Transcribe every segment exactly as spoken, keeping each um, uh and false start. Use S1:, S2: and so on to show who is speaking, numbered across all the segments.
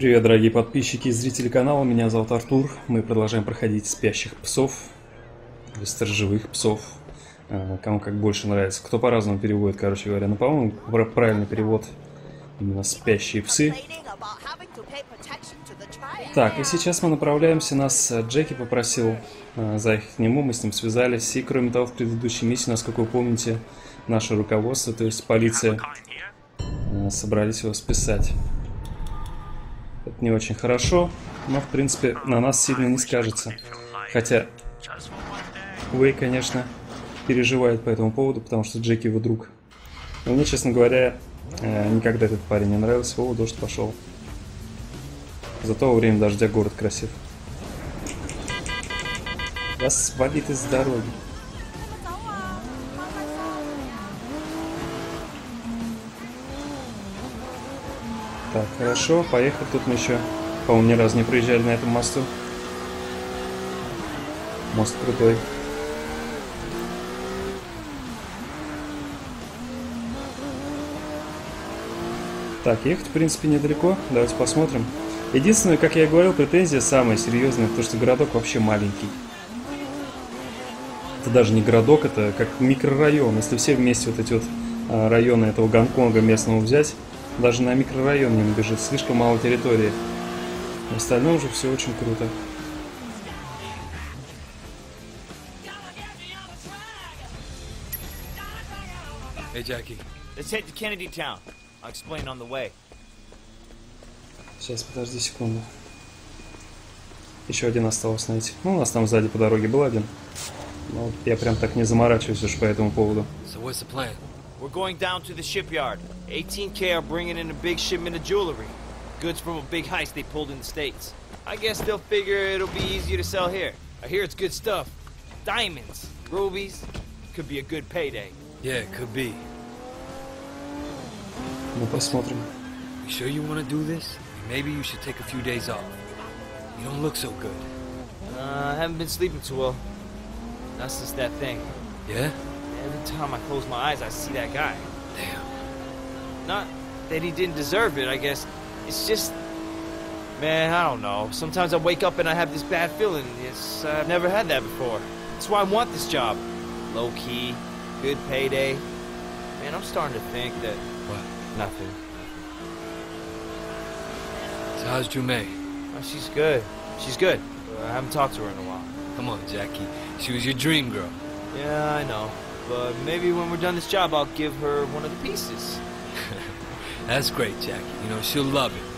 S1: Привет, дорогие подписчики и зрители канала, меня зовут Артур. Мы продолжаем проходить спящих псов, или сторожевых псов, кому как больше нравится. Кто по-разному переводит, короче говоря. Но, по-моему, правильный перевод именно спящие псы. Так, и сейчас мы направляемся, нас Джеки попросил заехать к нему, мы с ним связались. И, кроме того, в предыдущей миссии, насколько вы помните, наше руководство, то есть полиция, собрались его списать. Это не очень хорошо, но, в принципе, на нас сильно не скажется. Хотя Уэй, конечно, переживает по этому поводу, потому что Джеки его друг. Но мне, честно говоря, никогда этот парень не нравился. О, дождь пошел. Зато во время дождя город красив. Вас свалит из дороги. Так, хорошо, поехали. Тут мы еще, по-моему, ни разу не проезжали на этом мосту. Мост крутой. Так, ехать, в принципе, недалеко. Давайте посмотрим. Единственное, как я и говорил, претензия самая серьезная, то что городок вообще маленький. Это даже не городок, это как микрорайон. Если все вместе вот эти вот районы этого Гонконга местного взять, даже на микрорайон не набежит, слишком мало территории. В остальном же все очень круто.
S2: Hey Jackie, let's head to Kennedy Town. I'll explain on the way.
S1: Сейчас, подожди секунду. Еще один осталось найти. Ну, у нас там сзади по дороге был один. Но я прям так не заморачиваюсь уж по этому поводу.
S2: So what's the plan? We're going down to the shipyard. eighteen K are bringing in a big shipment of jewelry. Goods from a big heist they pulled in the States. I guess they'll figure it'll be easier to sell here. I hear it's good stuff. Diamonds, rubies. Could be a good payday. Yeah, it could be.
S1: Ну, посмотрим.
S2: You sure you want to do this? Maybe you should take a few days off. You don't look so good. Uh, I haven't been sleeping too well. Not since that thing. Yeah? Every time I close my eyes, I see that guy. Damn. Not that he didn't deserve it, I guess. It's just... Man, I don't know. Sometimes I wake up and I have this bad feeling. It's, uh, I've never had that before. That's why I want this job. Low-key, good payday. Man, I'm starting to think that... What? Nothing. So how's Jume? Oh, she's good. She's good. Uh, I haven't talked to her in a while. Come on, Jackie. She was your dream girl. Yeah, I know. But maybe when we're done this job, I'll give her one of the pieces. That's great, Jackie. You know, she'll love it.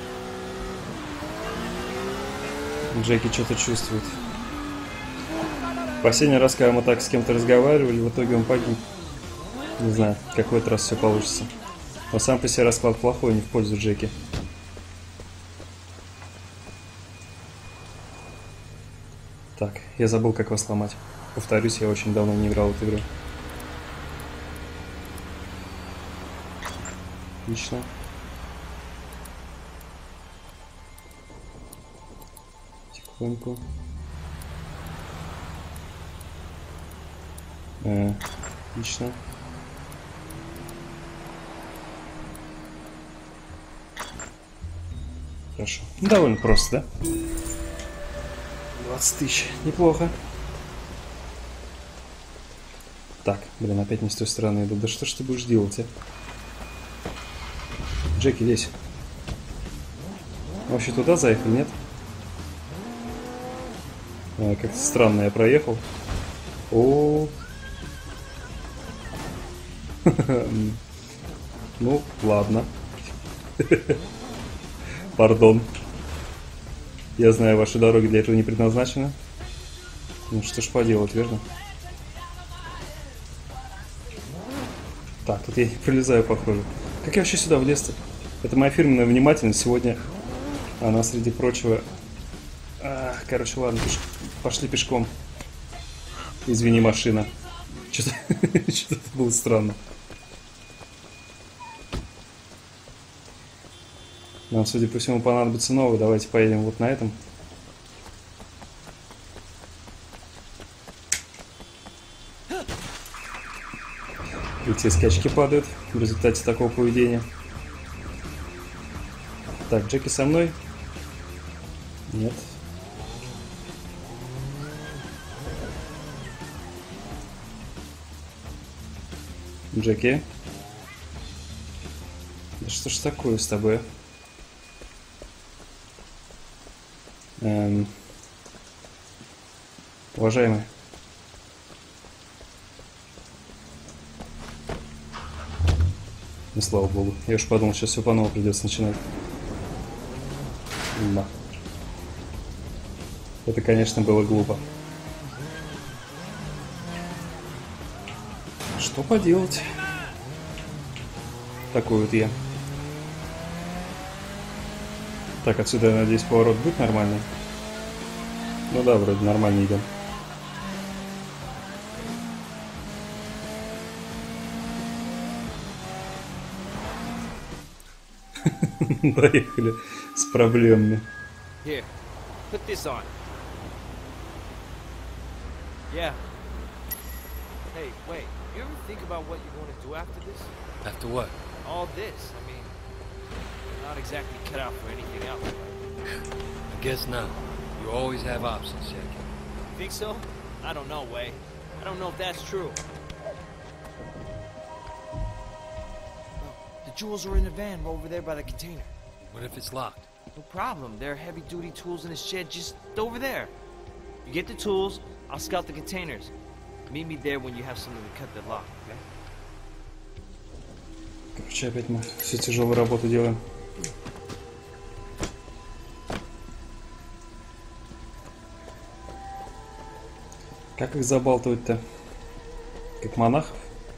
S1: Джеки что-то чувствует. Последний раз, когда мы так с кем-то разговаривали, в итоге он погиб. Не знаю, какой этот раз все получится. Но сам по себе расклад плохой, не в пользу Джеки. Так, я забыл, как вас сломать. Повторюсь, я очень давно не играл в эту игру. Отлично. Тихонько. Э, отлично. Хорошо. Ну, довольно просто, да? двадцать тысяч. Неплохо. Так, блин, опять не с той стороны иду. Да что ж ты будешь делать, а? Джеки, лезь. Вообще туда заехал, нет? А, как-то странно я проехал. О. Ну, ладно. Пардон. Я знаю, ваши дороги для этого не предназначены. Ну что ж поделать, верно? Так, тут я не пролезаю, похоже. Как я вообще сюда влез-то? Это моя фирменная внимательность. Сегодня она, среди прочего... А, короче, ладно, пеш... пошли пешком. Извини, машина. Что-то Что-то было странно. Нам, судя по всему, понадобится новый. Давайте поедем вот на этом. И все скачки падают в результате такого поведения. Так, Джеки со мной? Нет. Джеки? Да что ж такое с тобой? Эм... Уважаемый. Ну, слава богу. Я уж подумал, сейчас все по новому придется начинать. Да. Это, конечно, было глупо. Что поделать? Такой вот я. Так, отсюда, я надеюсь, поворот будет нормальный. Ну да, вроде нормально идем. Доехали с проблемами.
S2: Here, put this on. Yeah. Hey, wait. You ever think about what you're going to do after this?
S3: After what?
S2: All this. I mean, you're not exactly cut out for anything else, right?
S3: I guess not. You always have options, Jackie.
S2: Think so? I don't know, Way. I don't know if that's true. The jewels are in the van over there by the container.
S3: What if it's locked?
S2: No problem. There are heavy-duty tools in the shed just over there. You get the tools, I'll scout the containers. Meet me there when you have something to cut the lock, okay?
S1: Короче, опять мы всю тяжелую работу делаем. Как их забалтывать-то? Как монахов?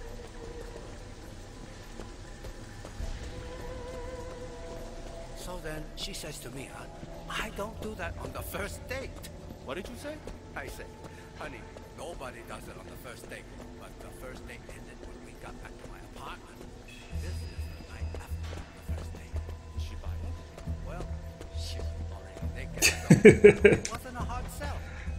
S4: So then she says to me, huh, I don't do that on the first date.
S2: What did you say?
S4: I say, honey, nobody does it on the first date. But the first date ended when we got back to my apartment. This is the night after the first date.
S2: Did she buy it?
S4: Well, she was already naked, so it wasn't a hard sell.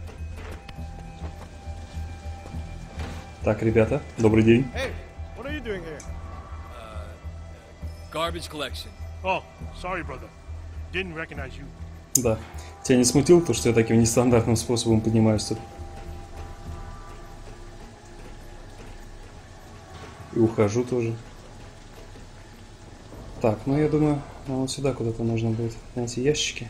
S1: Так, ребята, добрый день.
S5: Hey, what are you doing here?
S3: Uh, garbage collection.
S5: Oh, sorry, brother. Didn't recognize you.
S1: Да. Тебя не смутило то, что я таким нестандартным способом поднимаюсь тут? И ухожу тоже. Так, ну я думаю, нам вот сюда куда-то нужно будет найти ящики.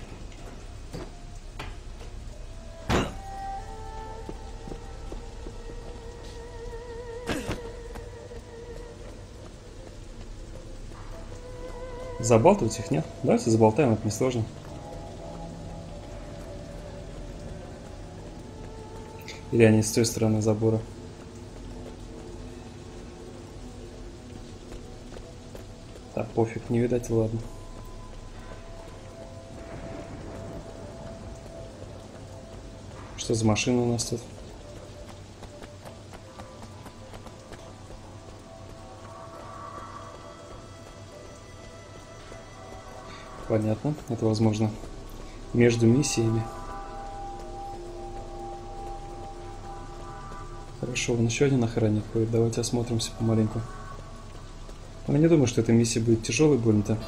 S1: Забалтывать их, нет? Давайте заболтаем, это несложно. Или они с той стороны забора? Так, пофиг, не видать, ладно. Что за машина у нас тут? Понятно, это возможно между миссиями. Хорошо, вон еще один охранник ходит. Давайте осмотримся помаленьку. Но я не думаю, что эта миссия будет тяжелой больно-то.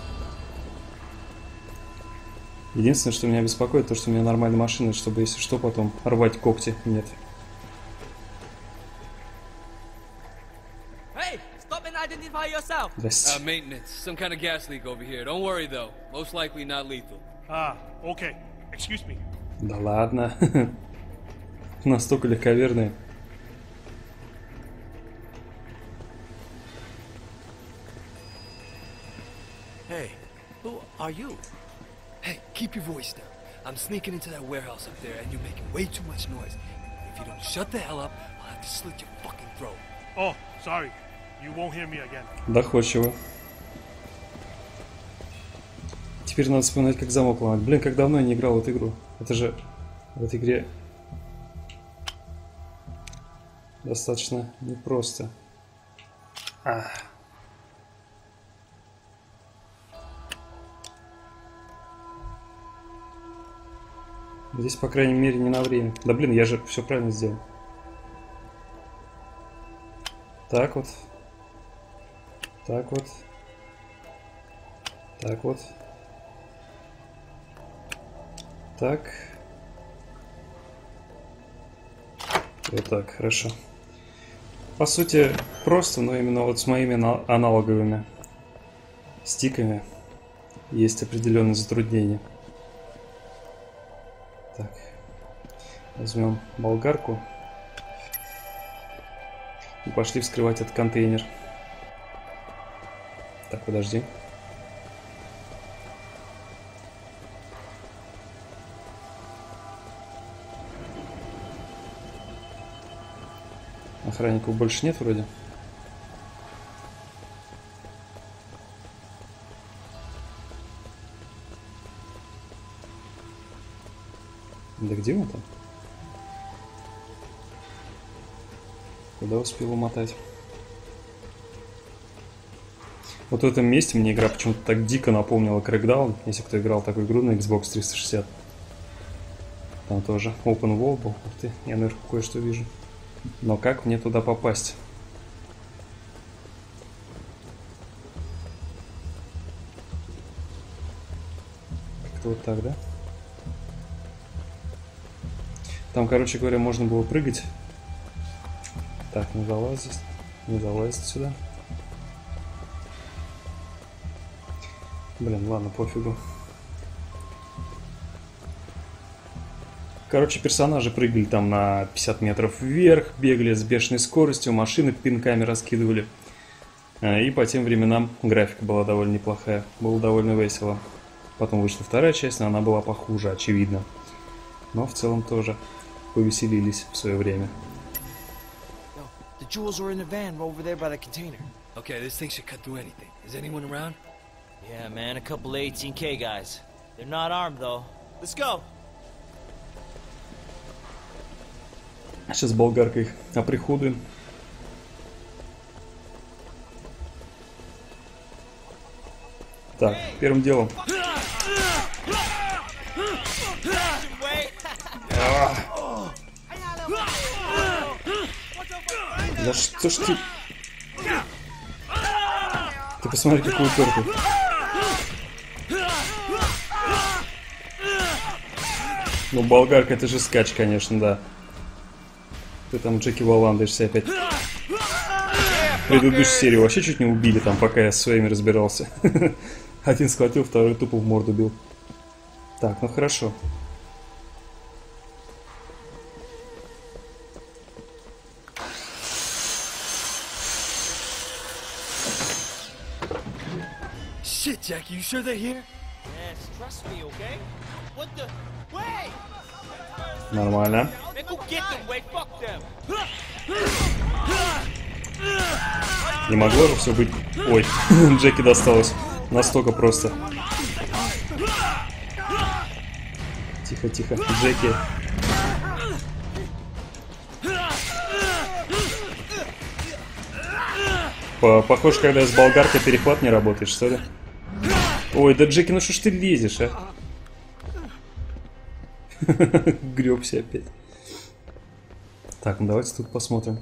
S1: Единственное, что меня беспокоит, то, что у меня нормальная машина, чтобы, если что, потом рвать когти. Нет.
S2: Hey, stop and identify yourself.
S1: Здрасте.
S3: Uh, maintenance. Some kind of gas leak over here. Don't worry, though. Most likely not lethal.
S5: Ah, okay. Excuse me.
S1: Да ладно. Настолько легковерные.
S4: Hey, who are you?
S3: Hey, keep your voice down. I'm sneaking into that warehouse up there, and you're making way too much noise. If you don't shut the hell up, I'll have to slit your fucking throat.
S5: Oh, sorry. You won't hear me again.
S1: Доходчиво. Теперь надо вспоминать, как замок ломать. Блин, как давно я не играл в эту игру. Это же в этой игре достаточно непросто. Ах. Здесь, по крайней мере, не на время. Да блин, я же все правильно сделал. Так вот. Так вот. Так вот. Так. Вот так, хорошо. По сути, просто, но именно вот с моими аналоговыми стиками есть определенные затруднения. Так. Возьмем болгарку. И пошли вскрывать этот контейнер. Так, подожди. Охранников больше нет вроде. Да где он там? Куда успел умотать? Вот в этом месте мне игра почему-то так дико напомнила Crackdown, если кто играл такую игру на Xbox триста шестьдесят. Там тоже Open World был. Ух ты, я наверху кое-что вижу. Но как мне туда попасть? Как-то вот так, да? Там, короче говоря, можно было прыгать. Так, не залазить. Не залазить сюда. Блин, ладно, пофигу. Короче, персонажи прыгали там на пятьдесят метров вверх, бегали с бешеной скоростью, машины пинками раскидывали. И по тем временам графика была довольно неплохая, было довольно весело. Потом вышла вторая часть, но она была похуже, очевидно. Но в целом тоже повеселились в свое время.
S2: The jewels are in the van over there by the container.
S3: Okay, this thing should cut through anything. Is anyone around?
S2: Yeah, man, a couple of eighteen K guys. They're not armed, though. Let's go!
S1: Сейчас болгарка их оприходуем. Так, первым делом. Да что ж ты... Ты посмотри, какой упертый. Ну, болгарка, это же скач, конечно, да. Ты там Джеки валандаешься опять. В предыдущей серии вообще чуть не убили там, пока я с своими разбирался. Один схватил, второй тупо в морду бил. Так, ну хорошо.
S3: Shit, Jackie, you sure they're here?
S2: Yes, trust me, okay? What the... Wait!
S1: Нормально.
S2: Man, go get them, wait, fuck them!
S1: Не могло же все быть... Ой, Джеки досталось. Настолько просто. Тихо, тихо. Джеки. Похоже, когда с болгаркой перехват не работает, что ли? Ой, да Джеки, ну что ж ты лезешь, а? Гребся опять. Так, ну давайте тут посмотрим.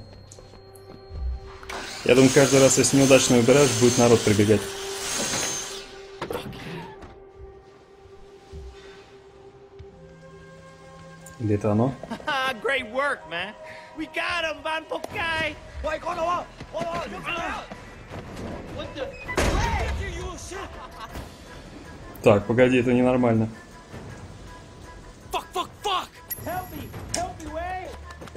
S1: Я думаю, каждый раз, если неудачно выбираешь, будет народ прибегать. Или это оно?
S2: Great work, man! We got him, Van Pokai! What the...
S1: Так, погоди, это ненормально.
S3: Fuck, fuck, fuck!
S2: Help me! Help me, Way!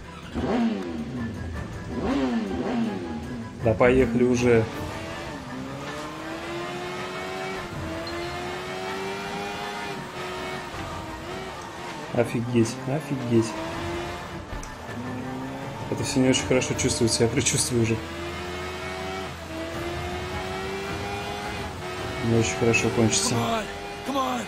S1: Да поехали уже. Офигеть, офигеть. Это все не очень хорошо чувствуется, я предчувствую уже. Не очень хорошо кончится.
S3: Come on, come on!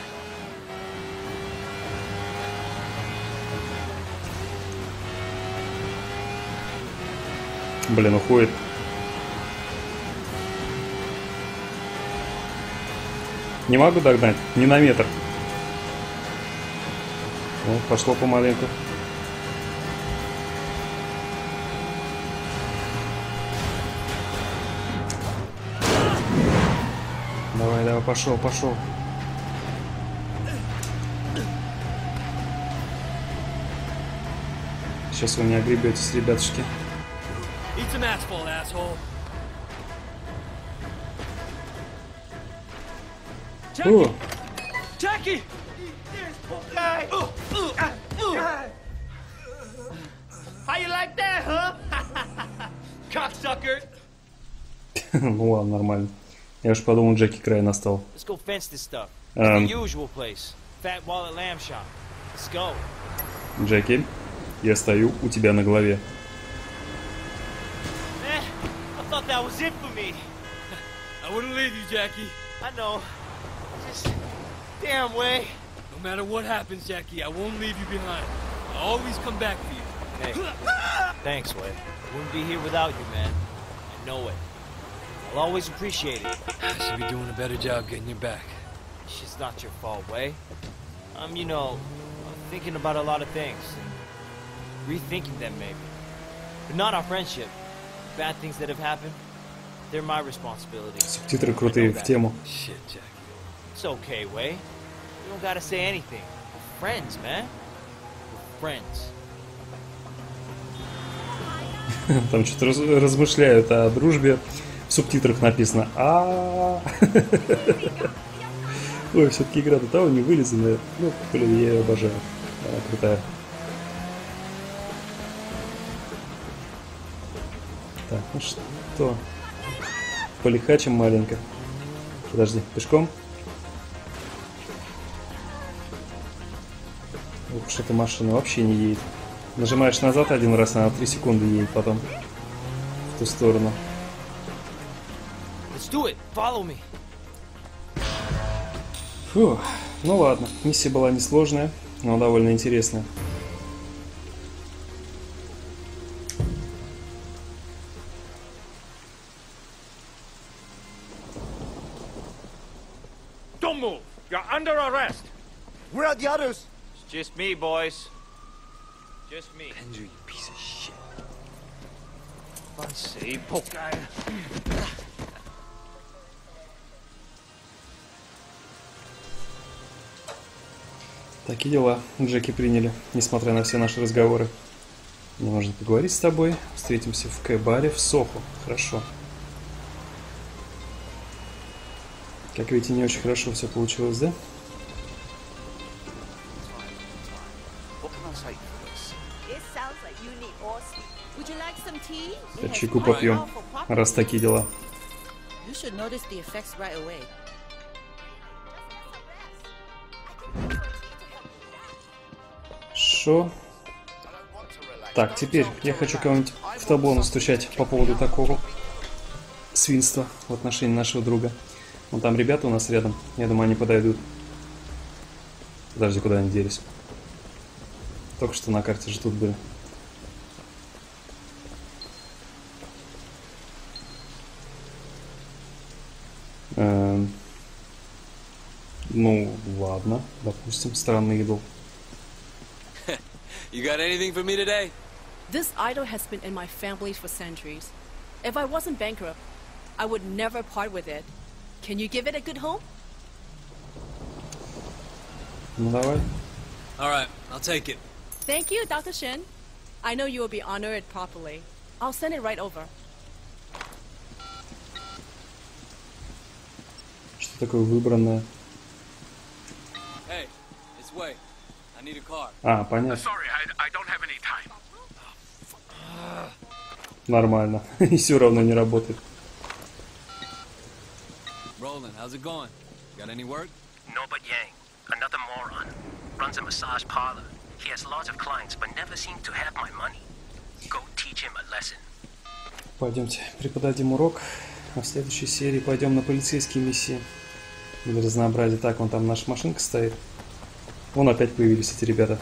S1: Блин, уходит. Не могу догнать, ни на метр. Ну, пошло помаленьку. Давай, давай, пошел, пошел. Сейчас вы не огребетесь, ребятушки.
S3: Eat some asphalt, asshole.
S1: О,
S2: Jackie! How you like that, huh? Cocksucker!
S1: ну ладно, нормально. Я уж подумал, Джеки край настал.
S2: Let's go fence this stuff.
S1: Um.
S2: It's the usual place. Fat Wallet Lamb Shop. Let's go.
S1: Джеки, я стою у тебя на голове.
S2: Eh, I thought that was it for me.
S3: I wouldn't leave you, Jackie.
S2: I know. Just damn way.
S3: No matter what happens, Jackie, I won't leave you behind. I'll always come back for you.
S2: Hey, thanks, Way. I wouldn't be here without you, man. I know it. I'll always appreciate it.
S3: I should be doing a better job getting you back.
S2: It's just not your fault, Way. Um, you know, I'm thinking about a lot of things. And rethinking them, maybe. But not our friendship. Bad things that have happened, they're my responsibility.
S1: Субтитры крутые в тему.
S3: Shit, Jackie.
S2: It's okay, Way. You don't gotta say anything. We're friends, man. We're friends.
S1: Там что-то раз, размышляют о дружбе. В субтитрах написано а Ой, все-таки игра до того не вылизанная. Ну, блин, я ее обожаю. Она крутая. Так, ну что? Полихачим маленько. Подожди, пешком? Ух, что-то машина вообще не едет. Нажимаешь назад один раз, она три секунды едет потом в ту сторону.
S2: Let's do it. Follow me.
S1: Фух, ну ладно, миссия была несложная, но довольно интересная.
S5: Don't move. You're under arrest.
S6: Where are the others?
S2: It's just me, boys. Just me.
S3: Andrew, you piece of shit.
S2: Say, poke guy.
S1: Такие дела Джеки приняли, несмотря на все наши разговоры. Мне нужно поговорить с тобой. Встретимся в К-баре в Сохо. Хорошо. Как видите, не очень хорошо все получилось, да? Я чайку попьем, раз такие дела.
S7: You should notice the effects right away.
S1: Шо? Так, теперь я хочу кого-нибудь в табло настучать по поводу такого свинства в отношении нашего друга. Вон там ребята у нас рядом. Я думаю, они подойдут. Подожди, куда они делись? Только что на карте же тут были. Эм... Ну, ладно. Допустим, странный идол.
S3: You got anything for me today?
S8: This idol has been in my family for centuries. If I wasn't bankrupt, I would never part with it. Can you give it a good home?
S1: Ну, давай.
S3: All right, I'll take it.
S8: Thank you, Doctor Shin. I know you will be honored properly. I'll send it right over.
S1: Что такое выбранное?
S3: Hey, it's Way. I need a car.
S1: А, понятно.
S4: Sorry, I, I don't have any time.
S1: Нормально. И все равно не работает.
S3: Roland, how's it going? Got any work?
S9: Norbert Yang, another moron, runs a massage parlor. He has lots of clients, but never seems to have my money. Go teach him a lesson.
S1: Пойдемте преподадим урок. А в следующей серии пойдем на полицейские миссии. Для разнообразия. Так, вон там наша машинка стоит. Вон опять появились эти ребята.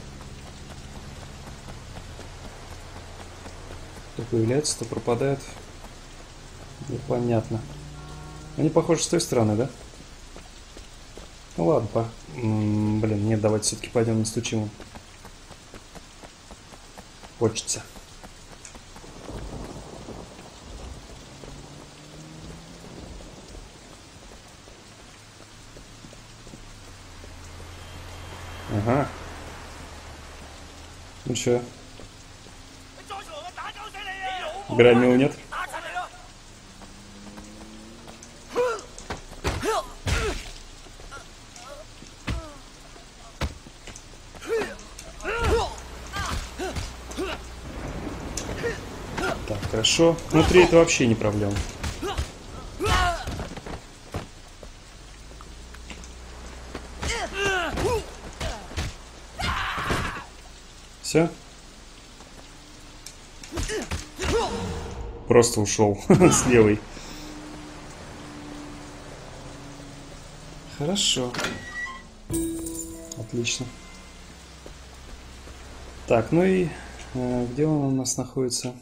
S1: То появляются, то пропадают. Непонятно. Они, похоже, с той стороны, да? Ну ладно, по... М-м, блин, нет, давайте все-таки пойдем настучим им. Хочется. Ага. Ну чё? Гранил нет. Так, хорошо. Внутри это вообще не проблема. Все. Просто ушел с левой. Хорошо. Отлично. Так, ну и э, где он у нас находится?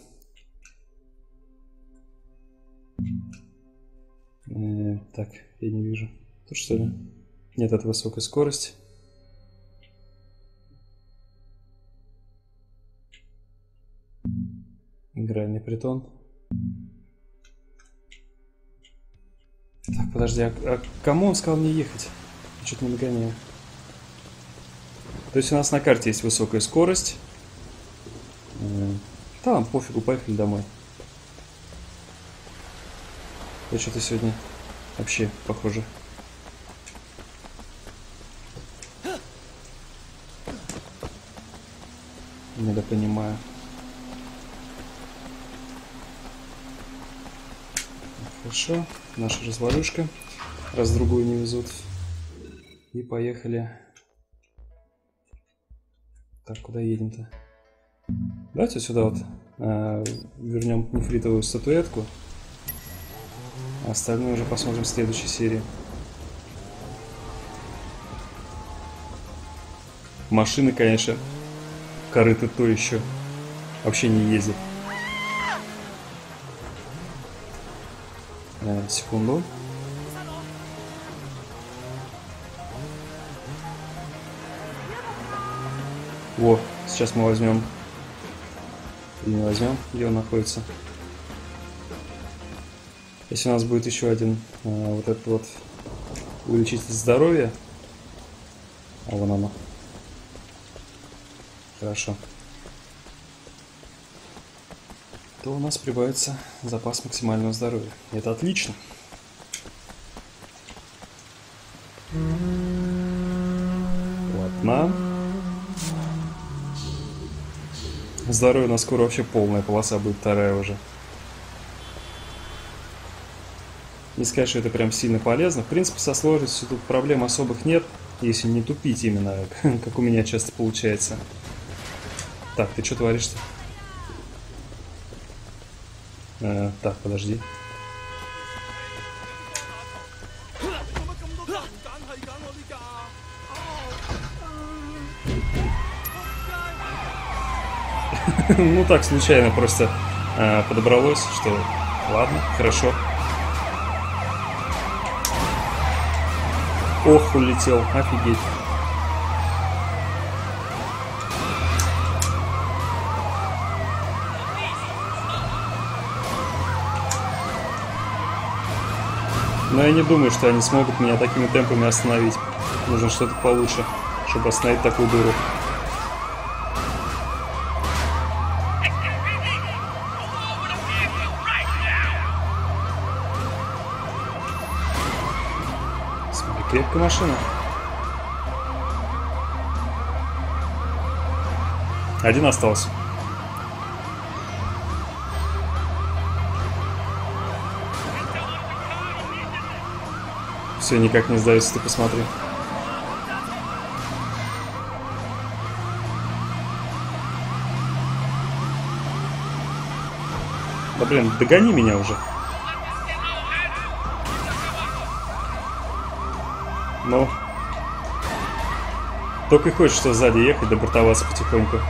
S1: Э, так, я не вижу. Тут что ли? Нет, это высокая скорость. Игральный притон. Так, подожди, а, а кому он сказал мне ехать? Я что-то не догоняю. То есть у нас на карте есть высокая скорость. Да, ладно, пофигу, поехали домой. Я что-то сегодня вообще похоже. Недопонимаю. Хорошо, наша развалюшка. Раз другую не везут. И поехали. Так, куда едем-то? Давайте сюда вот э, вернем нефритовую статуэтку. А остальное уже посмотрим в следующей серии. Машины, конечно, корыто то еще. Вообще не ездит. Э, секунду. Во, сейчас мы возьмем. Или не возьмем, где он находится. Если у нас будет еще один э, вот этот вот увеличитель здоровья. А вон оно. Хорошо. То у нас прибавится запас максимального здоровья. Это отлично. Ладно. Здоровье у нас скоро вообще полная полоса будет, вторая уже. Не сказать, что это прям сильно полезно. В принципе, со сложностью тут проблем особых нет, если не тупить именно, как у меня часто получается. Так, ты что творишь-то? Э, так, подожди. Ну так, случайно просто э, подобралось, что ладно, хорошо. Ох, улетел, офигеть. Но я не думаю, что они смогут меня такими темпами остановить. Нужно что-то получше, чтобы остановить такую дуру. Крепкая машина. Один остался. Все никак не сдается, ты посмотри. Да блин, догони меня уже. Ну, только и хочешь, что сзади ехать, добортоваться потихоньку.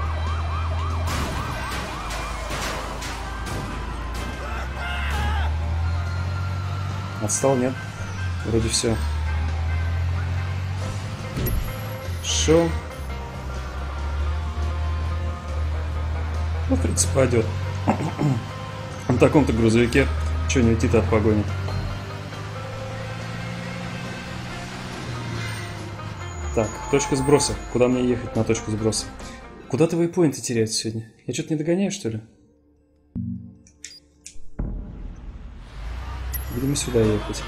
S1: Отстал, нет? Вроде все. Шо? Ну, в принципе, пойдет. На таком-то грузовике что не уйти-то от погони. Так, точка сброса. Куда мне ехать на точку сброса? Куда ты вейпоинты теряются сегодня? Я что-то не догоняю, что ли? Видимо, сюда ехать.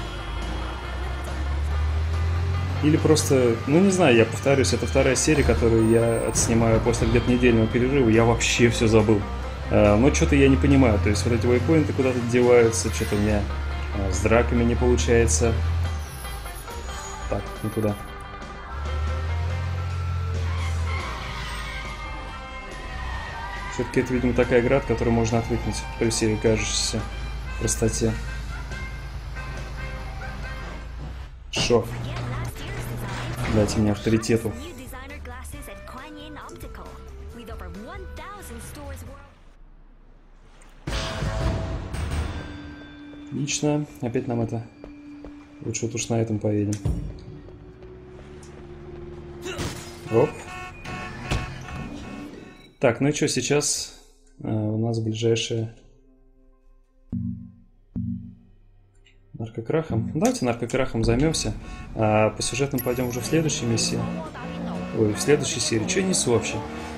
S1: Или просто, ну не знаю, я повторюсь, это вторая серия, которую я отснимаю после где-то недельного перерыва. Я вообще все забыл. А, но что-то я не понимаю. То есть вот эти вейпоинты куда-то деваются, что-то у меня а, с драками не получается. Так, никуда. Все-таки это, видимо, такая игра, от которой можно отвыкнуть при всей кажущейся простоте. Шо? Дайте мне авторитету. Отлично. Опять нам это... Лучше вот уж на этом поедем. Оп. Так, ну и что, сейчас э, у нас ближайшее... Наркокрахом. Давайте наркокрахом займемся. А по сюжетам пойдем уже в следующей миссии. Ой, в следующей серии. Что я несу вообще?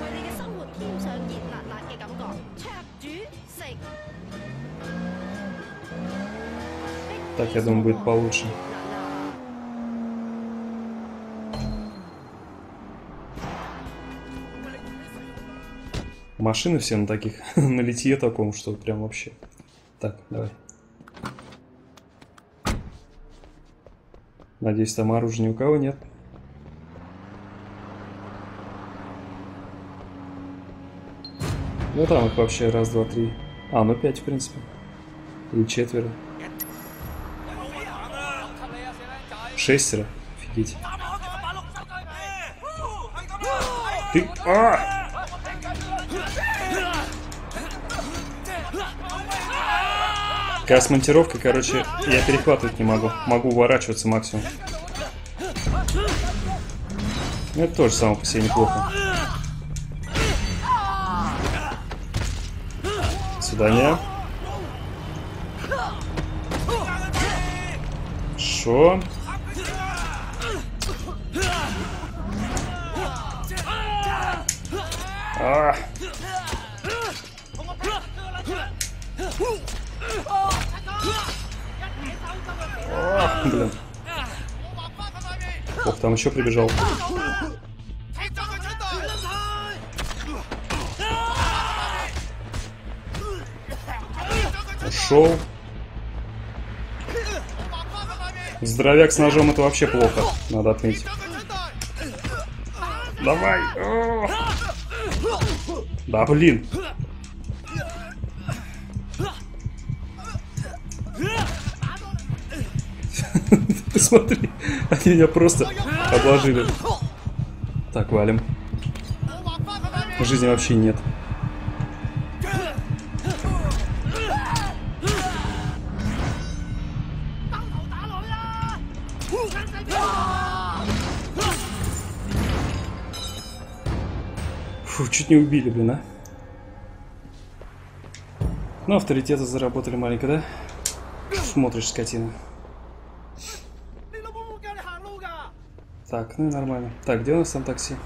S1: Так, я думаю, будет получше. Машины все на таких, на литье таком, что прям вообще. Так, давай. Надеюсь, там оружия ни у кого нет. Ну там их вообще раз, два, три. А, ну пять, в принципе. Или четверо. Шестеро. Офигеть. Ты... А! Такая с монтировкой, короче, я перехватывать не могу. Могу уворачиваться максимум. Ну, это тоже само по себе неплохо. Свидания. Шо? А! О, блин. Ох, там еще прибежал. Ушел. Здоровяк с ножом — это вообще плохо, надо отметить. Давай. О! Да блин. Посмотри, они меня просто обложили. Так, валим. Жизни вообще нет. Фу, чуть не убили, блин, а. Ну, авторитеты заработали маленько, да? Смотришь, скотина. Так, ну и нормально. Так, где у нас там такси?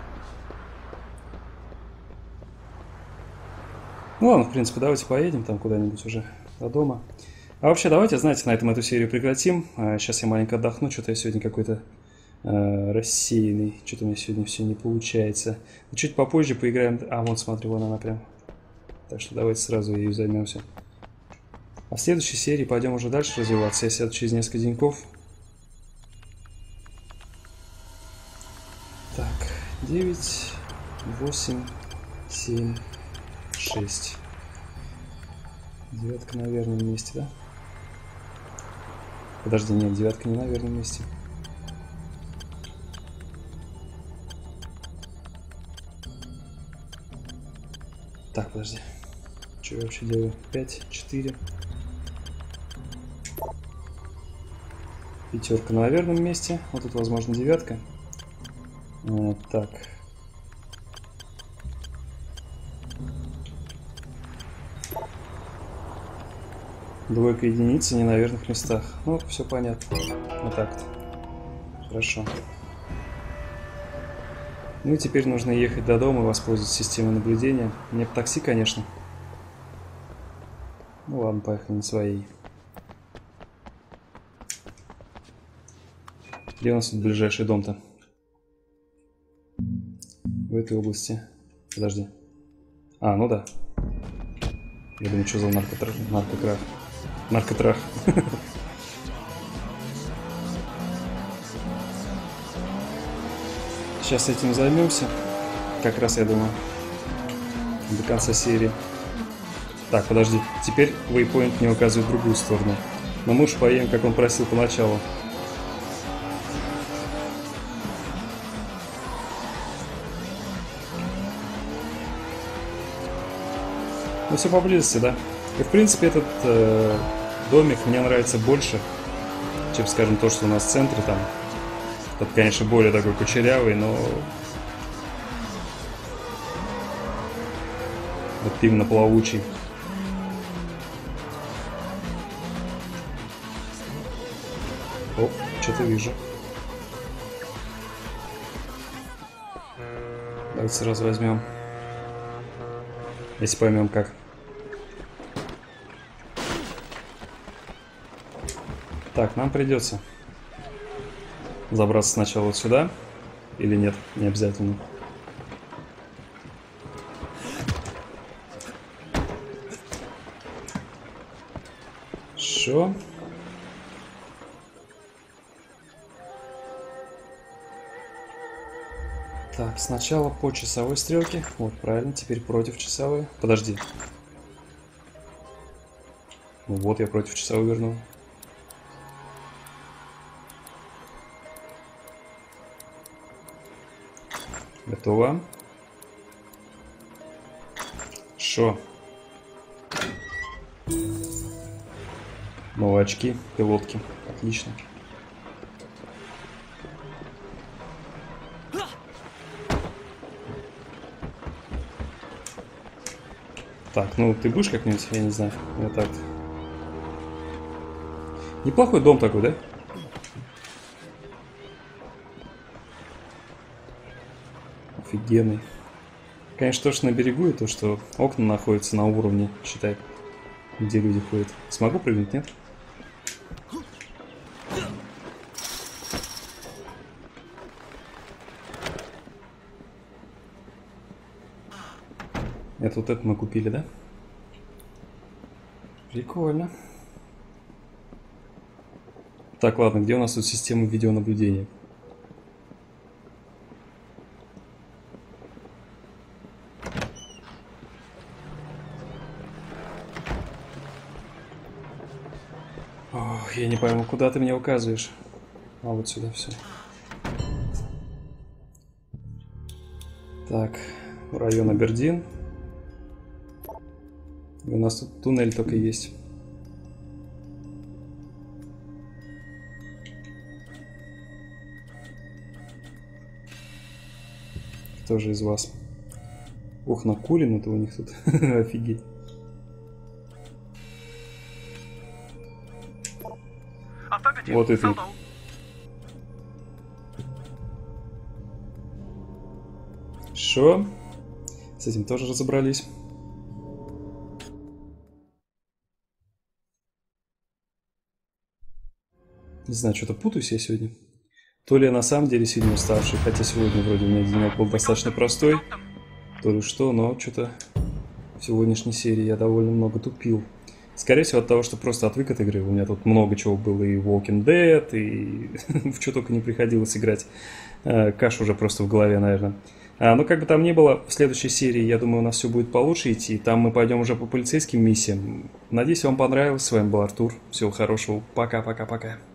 S1: Ну ладно, в принципе, давайте поедем там куда-нибудь уже до дома. А вообще, давайте, знаете, на этом эту серию прекратим. А, сейчас я маленько отдохну. Что-то я сегодня какой-то э, рассеянный. Что-то у меня сегодня все не получается. Чуть попозже поиграем. А, вот, смотри, вон она прям. Так что давайте сразу ею займемся. А в следующей серии пойдем уже дальше развиваться. Я сяду через несколько деньков. Так, девять, восемь, семь, шесть. Девятка на верном месте, да? Подожди, нет, девятка не на верном месте. Так, подожди. Что я вообще делаю? пять, четыре. Пятерка на верном месте. Вот тут, возможно, девятка. Вот так. Двойка единицы не на верных местах. Ну, все понятно. Вот так-то. Хорошо. Ну и теперь нужно ехать до дома и воспользоваться системой наблюдения. Мне по такси, конечно. Ну ладно, поехали на своей. Где у нас тут ближайший дом-то? В этой области. Подожди. А, ну да. Я думаю, что за наркотрах? Наркотрах. Наркотрах. Сейчас этим займемся. Как раз, я думаю, до конца серии. Так, подожди. Теперь waypoint мне указывает в другую сторону. Но мы уж поедем, как он просил поначалу. Ну, все поблизости, да? И, в принципе, этот э, домик мне нравится больше, чем, скажем, то, что у нас в центре там. Тот, конечно, более такой кучерявый, но... Вот именно плавучий. Оп, что-то вижу. Давайте сразу возьмем. Если поймем как. Так, нам придется забраться сначала вот сюда. Или нет, не обязательно. Шо? Так, сначала по часовой стрелке. Вот, правильно, теперь против часовой. Подожди. Ну вот, я против часовой вернул. Готово. Шо? Новые очки, пилотки. Отлично. Так, ну ты будешь как-нибудь, я не знаю, вот так. Неплохой дом такой, да? Офигенный. Конечно, то, что на берегу, и то, что окна находятся на уровне, считай, где люди ходят. Смогу прыгнуть, нет? Это вот это мы купили, да? Прикольно. Так, ладно, где у нас тут система видеонаблюдения? Ох, я не пойму, куда ты меня указываешь. А вот сюда все. Так, район Абердин. У нас тут туннель только есть. Кто же из вас? Ох, накурено-то у них тут. Офигеть. Вот это. Шо? С этим тоже разобрались. Не знаю, что-то путаюсь я сегодня. То ли я на самом деле сильно уставший, хотя сегодня вроде у меня денек был достаточно простой. То ли что, но что-то в сегодняшней серии я довольно много тупил. Скорее всего от того, что просто отвык от игры. У меня тут много чего было, и Walking Dead, и в что только не приходилось играть. Каша уже просто в голове, наверное. А, ну, как бы там ни было, в следующей серии, я думаю, у нас все будет получше идти. Там мы пойдем уже по полицейским миссиям. Надеюсь, вам понравилось. С вами был Артур. Всего хорошего. Пока-пока-пока.